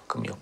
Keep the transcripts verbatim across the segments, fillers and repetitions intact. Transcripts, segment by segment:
hakkım yok.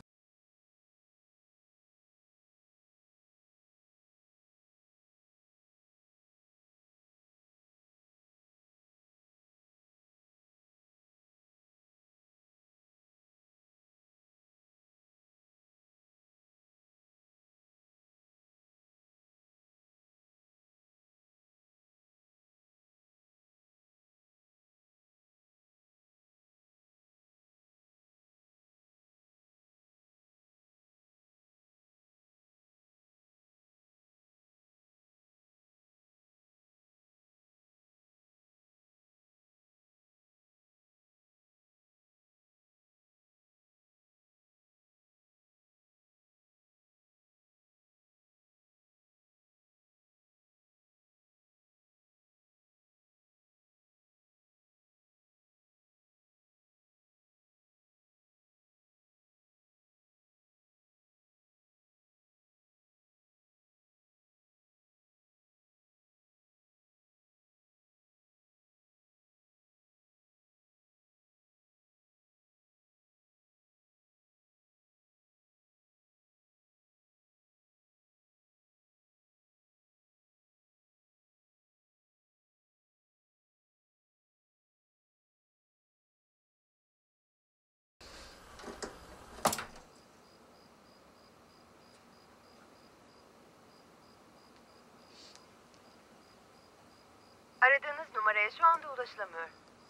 Aradığınız numaraya şu anda ulaşılamıyor.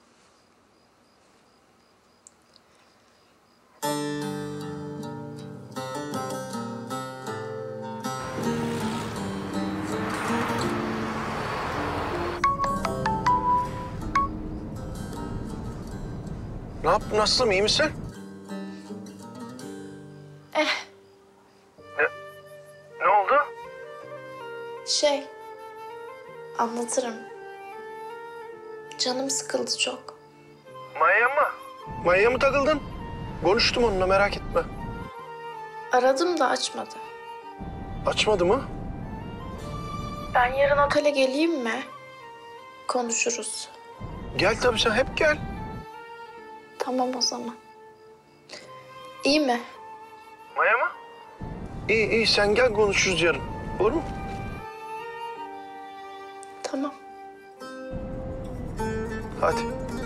Ne yaptın Aslım, iyi misin? Eh, Ne, ne oldu? şey, anlatırım. Canım sıkıldı çok. Maya'ya mı? Maya'ya mı takıldın? Konuştum onunla, merak etme. Aradım da açmadı. Açmadı mı? Ben yarın otele geleyim mi? Konuşuruz. Gel tabii, sen hep gel. Tamam o zaman. İyi mi? Maya mı? İyi iyi, sen gel konuşuruz yarın. Olur mu? Tamam. Hadi.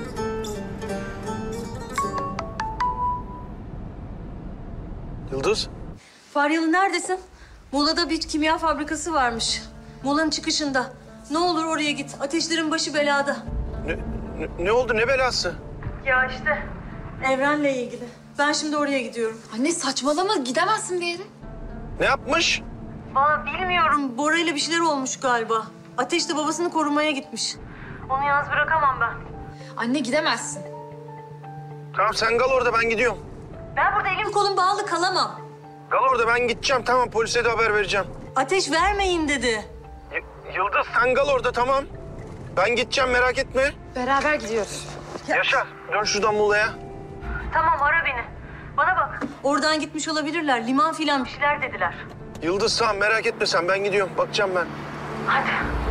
Yıldız. Faryalı neredesin? Muğla'da bir kimya fabrikası varmış. Muğla'nın çıkışında. Ne olur oraya git. Ateşlerin başı belada. Ne, ne, ne oldu, ne belası? Ya işte. Evren'le ilgili. Ben şimdi oraya gidiyorum. Anne saçmalama, gidemezsin bir yere. Ne yapmış? Valla bilmiyorum. Bora ile bir şeyler olmuş galiba. Ateş de babasını korumaya gitmiş. Onu yalnız bırakamam ben. Anne gidemezsin. Tamam, sen kal orada, ben gidiyorum. Ben burada elim kolum bağlı kalamam. Kal orada, ben gideceğim. Tamam, polise de haber vereceğim. Ateş vermeyin dedi. Y- Yıldız, sen kal orada, tamam. Ben gideceğim, merak etme. Beraber gidiyoruz. Yaşar, dön şuradan Muğla'ya. Tamam ara beni. Bana bak. Oradan gitmiş olabilirler. Liman filan bir şeyler dediler. Yıldız, tamam, merak etme sen. Ben gidiyorum, bakacağım ben. Hadi.